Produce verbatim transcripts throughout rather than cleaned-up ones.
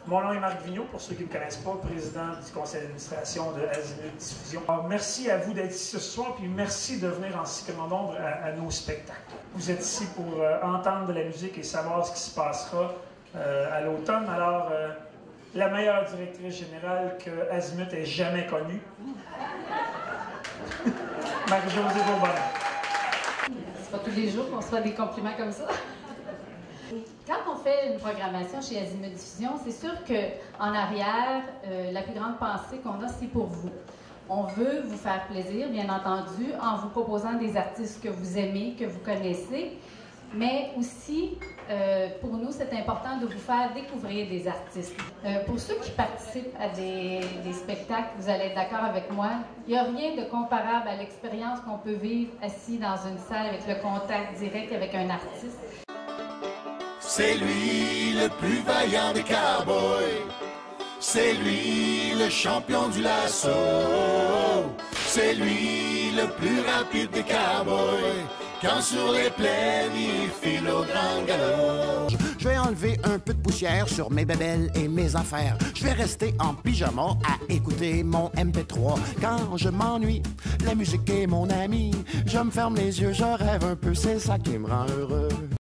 Mon nom est Marc Vigneault, pour ceux qui ne me connaissent pas, président du conseil d'administration de Azimut Diffusion. Alors, merci à vous d'être ici ce soir, puis merci de venir en si grand nombre à, à nos spectacles. Vous êtes ici pour euh, entendre de la musique et savoir ce qui se passera euh, à l'automne. Alors, euh, la meilleure directrice générale que Azimut ait jamais connue, Marie-Josée Bourbonnais. C'est pas tous les jours qu'on se fait des compliments comme ça. Quand on fait une programmation chez Azimut Diffusion, c'est sûr qu'en arrière, euh, la plus grande pensée qu'on a, c'est pour vous. On veut vous faire plaisir, bien entendu, en vous proposant des artistes que vous aimez, que vous connaissez, mais aussi, euh, pour nous, c'est important de vous faire découvrir des artistes. Euh, pour ceux qui participent à des, des spectacles, vous allez être d'accord avec moi, il n'y a rien de comparable à l'expérience qu'on peut vivre assis dans une salle avec le contact direct avec un artiste. C'est lui le plus vaillant des cowboys. C'est lui le champion du lasso. C'est lui le plus rapide des cowboys. Quand sur les plaines il file au grand galop. Je vais enlever un peu de poussière sur mes bébelles et mes affaires. Je vais rester en pyjama à écouter mon M P trois. Quand je m'ennuie, la musique est mon ami. Je me ferme les yeux, je rêve un peu, c'est ça qui me rend heureux.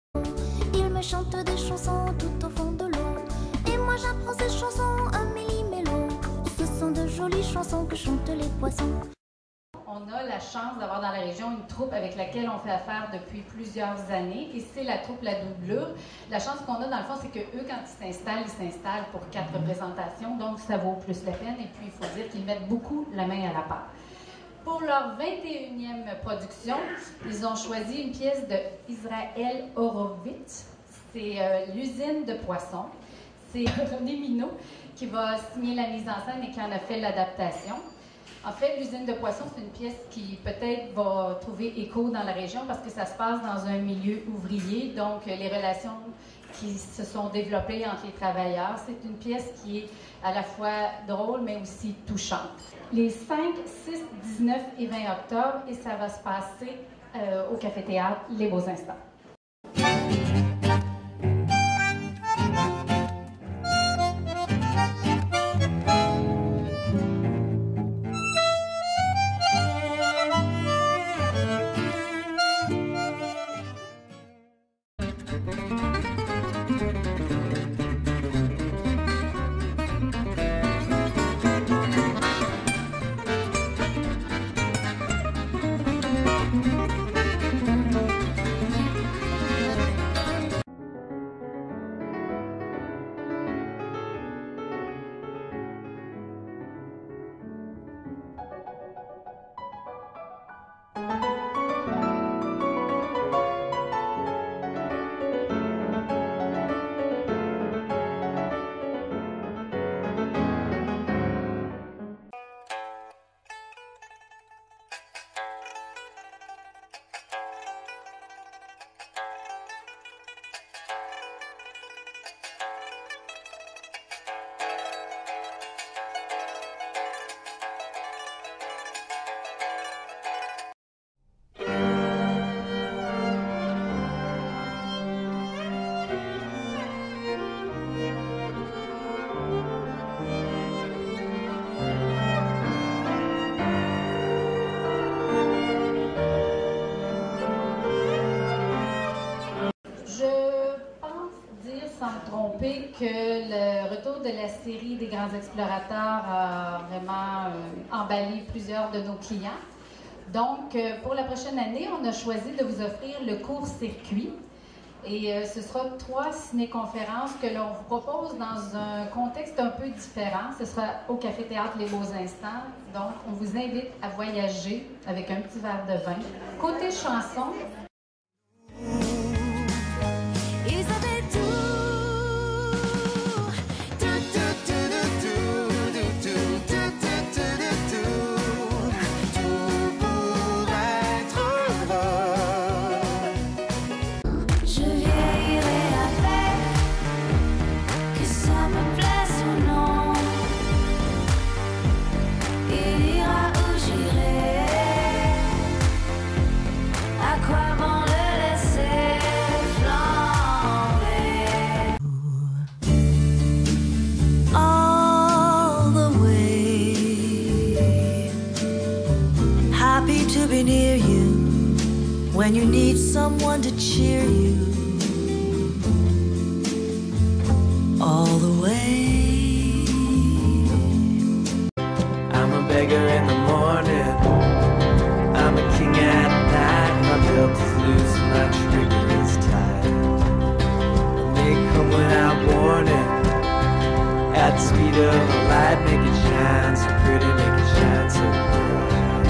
Chante des chansons tout au fond de l'eau. Et moi j'apprends ces chansons à méli-mélo. Ce sont de jolies chansons que chantent les poissons. On a la chance d'avoir dans la région une troupe avec laquelle on fait affaire depuis plusieurs années, et c'est la troupe La Doublure. La chance qu'on a dans le fond, c'est qu'eux, quand ils s'installent, ils s'installent pour quatre représentations, donc ça vaut plus la peine, et puis il faut dire qu'ils mettent beaucoup la main à la pâte. Pour leur vingt et unième production, ils ont choisi une pièce de Israël Horowitz. C'est euh, l'usine de poissons. C'est René Minot qui va signer la mise en scène et qui en a fait l'adaptation. En fait, l'usine de poissons, c'est une pièce qui peut-être va trouver écho dans la région parce que ça se passe dans un milieu ouvrier, donc les relations qui se sont développées entre les travailleurs. C'est une pièce qui est à la fois drôle, mais aussi touchante. Les cinq, six, dix-neuf et vingt octobre, et ça va se passer euh, au Café-Théâtre Les Beaux Instants. Que le retour de la série des grands explorateurs a vraiment euh, emballé plusieurs de nos clients. Donc, euh, pour la prochaine année, on a choisi de vous offrir le court-circuit. Et euh, ce sera trois ciné-conférences que l'on vous propose dans un contexte un peu différent. Ce sera au Café-Théâtre Les Beaux Instants. Donc, on vous invite à voyager avec un petit verre de vin. Côté chanson, à quoi be near you when you need someone to cheer you all the way. I'm a beggar in the morning, I'm a king at night. My belt is loose, my trigger is tight. And they come without warning, at the speed of a light. Make it shine so pretty, make it shine so bright.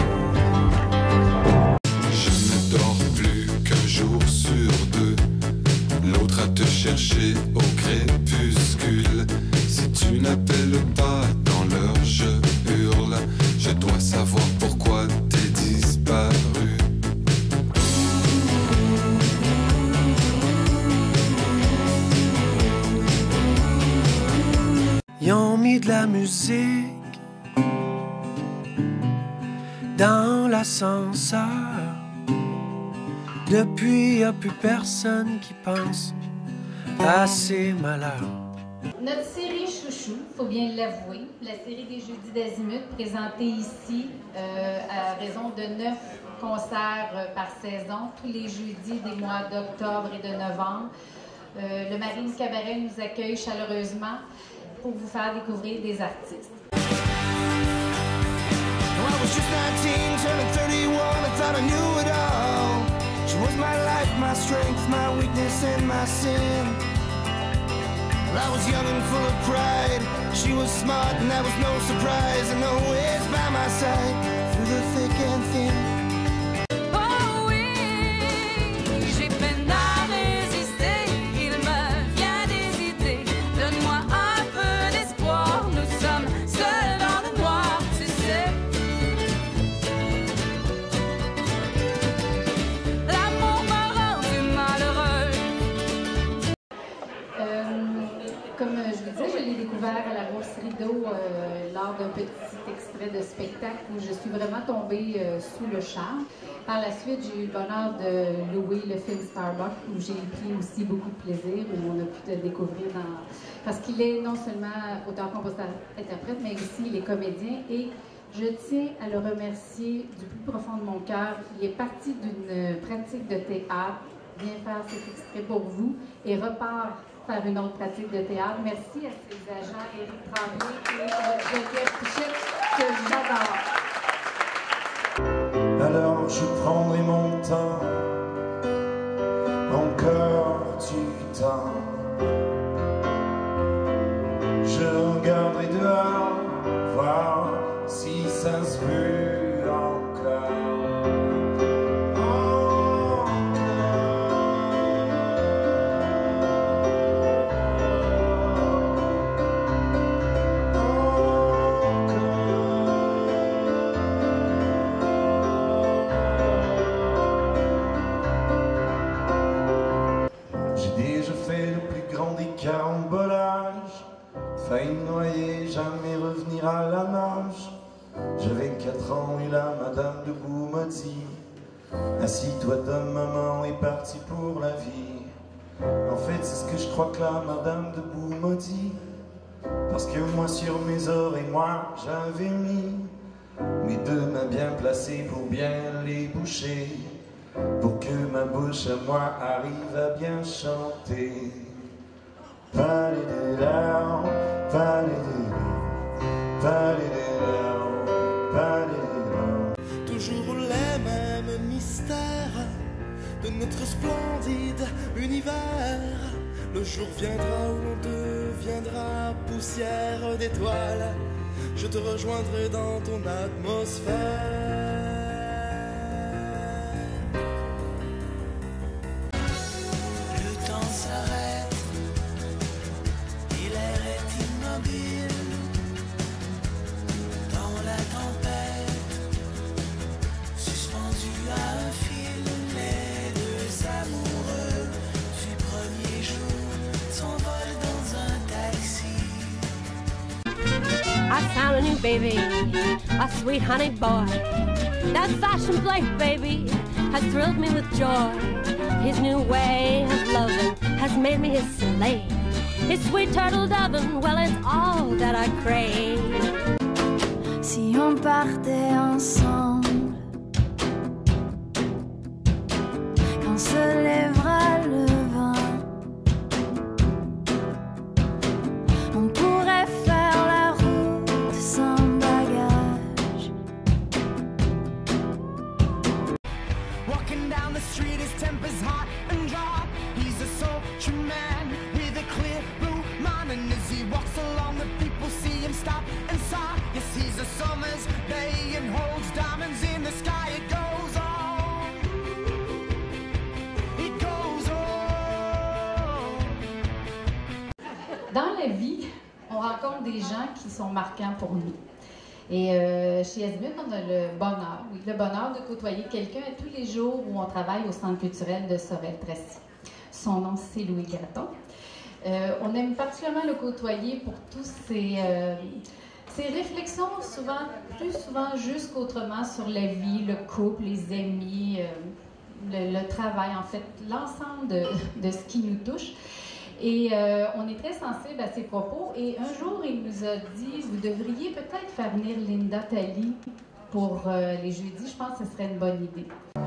Je ne dors plus qu'un jour sur deux, l'autre à te chercher au crépuscule. Si tu n'appelles pas dans l'heure, je hurle. Je dois savoir pourquoi t'es disparu. Ils ont mis de la musique dans l'ascenseur. Depuis, y a plus personne qui pense à ses malheurs. Notre série Chouchou, faut bien l'avouer, la série des Jeudis d'Azimut, présentée ici euh, à raison de neuf concerts euh, par saison, tous les jeudis des mois d'octobre et de novembre. Euh, le Marine Cabaret nous accueille chaleureusement pour vous faire découvrir des artistes. I was just nineteen, turning thirty-one, I thought I knew it all. She was my life, my strength, my weakness, and my sin. I was young and full of pride. She was smart, and that was no surprise. And always by my side, through the thick and thin. Oh oui, j'ai peine à résister. Il me vient des idées. Donne-moi un peu d'espoir. Nous sommes seuls dans le noir, tu sais. L'amour m'a rendu malheureux. Euh, Comme je vous disais, je l'ai découvert à la Rose Rideau euh, lors d'un petit extrait de spectacle où je suis vraiment tombée euh, sous le charme. Par la suite, j'ai eu le bonheur de louer le film Starbuck où j'ai pris aussi beaucoup de plaisir, où on a pu te découvrir dans... Parce qu'il est non seulement auteur, compositeur, interprète, mais aussi il est comédien et je tiens à le remercier du plus profond de mon cœur. Il est parti d'une pratique de théâtre, vient faire cet extrait pour vous et repart faire une autre pratique de théâtre. Merci à ses agents, Éric Tremblay et euh, Geneviève Pichette, que j'adore. Alors je prendrai mon temps, encore du temps. Je regarderai dehors, voir si ça se peut encore. Failli me noyer, jamais revenir à la nage. J'avais quatre ans et la madame debout m'a dit: assis-toi, ta maman est partie pour la vie. En fait, c'est ce que je crois que la madame debout m'a dit. Parce que moi, sur mes oreilles, moi, j'avais mis mes deux mains bien placées pour bien les boucher, pour que ma bouche à moi arrive à bien chanter. Toujours les mêmes mystères de notre splendide univers. Le jour viendra où l'on deviendra poussière d'étoiles. Je te rejoindrai dans ton atmosphère. Le temps s'arrête, et l'air est immobile. Dans la tempête, suspendu à un fil, les deux amoureux du premier jour s'envolent dans un taxi. I found a new baby, a sweet honey boy. That fashion plate baby has thrilled me with joy. His new way of loving has made me his slave. His sweet turtle dovin', well, it's all that I crave. Si on partait ensemble On pourrait faire la route sans bagage. Walking down the street, his temper's hot and dry. He's a sultry man with a clear blue mind, and as he walks along, the people see him stop and sigh. Yes, he's a summer's day and holds diamonds in the sky. It goes on, it goes on. Dans la vie, on rencontre des gens qui sont marquants pour nous. Et euh, chez Azimut, on a le bonheur, oui, le bonheur de côtoyer quelqu'un tous les jours où on travaille au Centre culturel de Sorel-Tracy. Son nom, c'est Louis Gratton. Euh, on aime particulièrement le côtoyer pour tous ses, euh, ses réflexions, souvent, plus souvent juste qu'autrement, sur la vie, le couple, les amis, euh, le, le travail, en fait, l'ensemble de, de ce qui nous touche. Et euh, on est très sensible à ses propos. Et un jour, il nous a dit, vous devriez peut-être faire venir Linda Talley pour euh, les jeudis. Je pense que ce serait une bonne idée.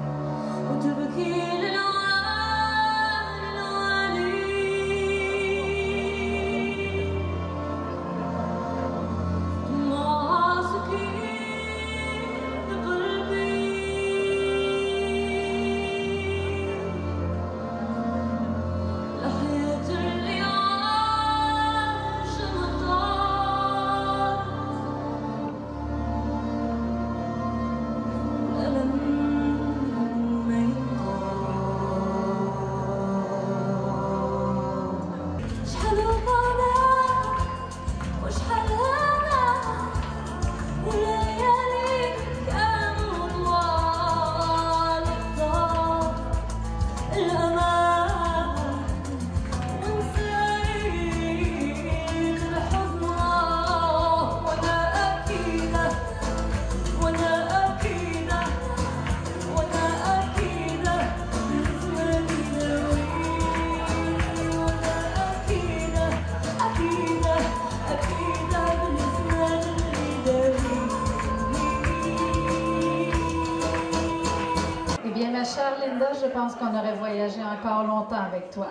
Chère Linda, je pense qu'on aurait voyagé encore longtemps avec toi.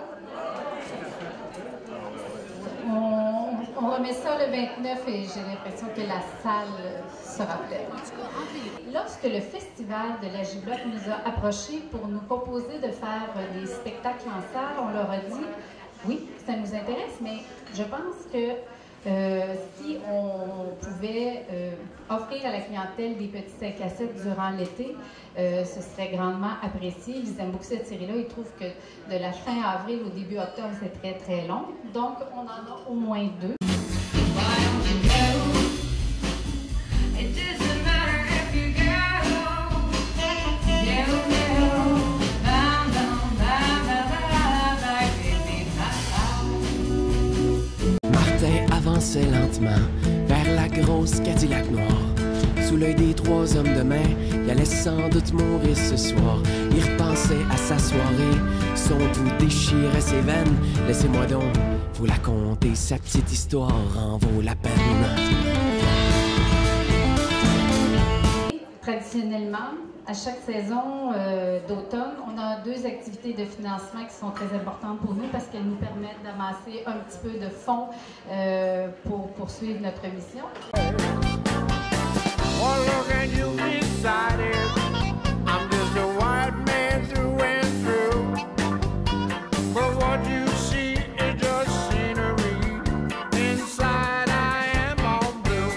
On, on remet ça le vingt-neuf et j'ai l'impression que la salle sera pleine. Lorsque le Festival de la Giblotte nous a approchés pour nous proposer de faire des spectacles en salle, on leur a dit oui, ça nous intéresse, mais je pense que Euh, si on pouvait euh, offrir à la clientèle des petits cinq à sept durant l'été, euh, ce serait grandement apprécié. Ils aiment beaucoup cette série-là. Ils trouvent que de la fin avril au début octobre, c'est très, très long. Donc, on en a au moins deux. Avançait lentement vers la grosse Cadillac noire. Sous l'œil des trois hommes de main, il allait sans doute mourir ce soir. Il repensait à sa soirée, son pouls déchirait ses veines. Laissez-moi donc vous la conter, sa petite histoire en vaut la peine. Traditionnellement, à chaque saison euh, d'automne, on a deux activités de financement qui sont très importantes pour nous parce qu'elles nous permettent d'amasser un petit peu de fonds euh, pour poursuivre notre mission. Well, look at you beside it. I'm just a white man through and through. But what you see is just scenery. Inside I am all blue.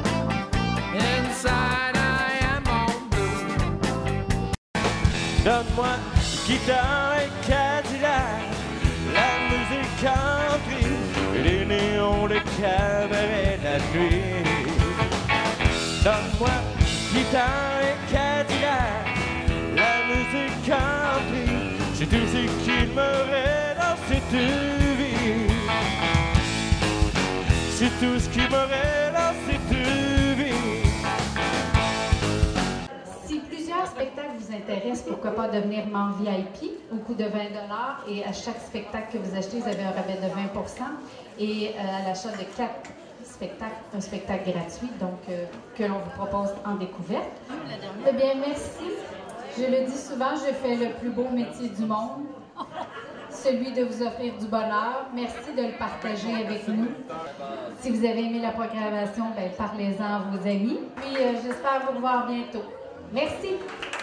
Inside I am all blue. Donne-moi guitare et Cadillac, la musique country, les néons, les cabarets de la nuit. Donne-moi guitare et Cadillac, la musique country, c'est tout ce qu'il me reste dans cette vie. C'est tout ce qu'il me reste dans cette vie. Si plusieurs spectacles vous intéressent, pourquoi pas devenir membre V I P au coût de vingt dollars et à chaque spectacle que vous achetez, vous avez un rabais de vingt pour cent et euh, à l'achat de quatre spectacle, un spectacle gratuit, donc euh, que l'on vous propose en découverte. Eh bien, merci. Je le dis souvent, je fais le plus beau métier du monde. celui de vous offrir du bonheur. Merci de le partager avec nous. Si vous avez aimé la programmation, ben, parlez-en à vos amis. Puis euh, j'espère vous revoir bientôt. Merci.